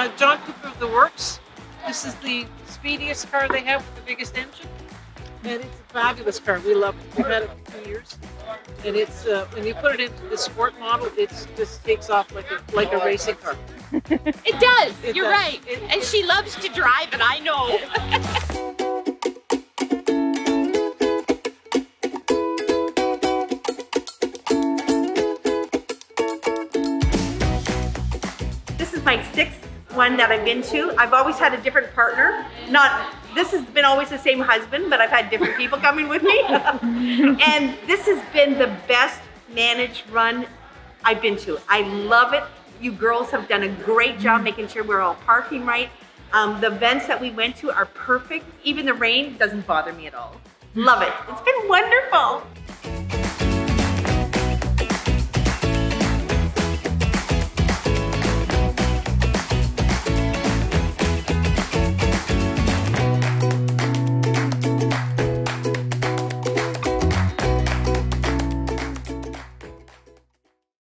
John Cooper of the Works. This is the speediest car they have with the biggest engine. And it's a fabulous car. We love it. We've had it for 2 years. And it's when you put it into the sport model, it just takes off like a racing car. It does. You're does. right. And she loves to drive it, I know. This is my 6th one that I've been to. I've always had a different partner. This has been always the same husband, but I've had different people coming with me. And this has been the best managed run I've been to. I love it. You girls have done a great job making sure we're all parking right. The events that we went to are perfect. Even the rain doesn't bother me at all. Love it. It's been wonderful.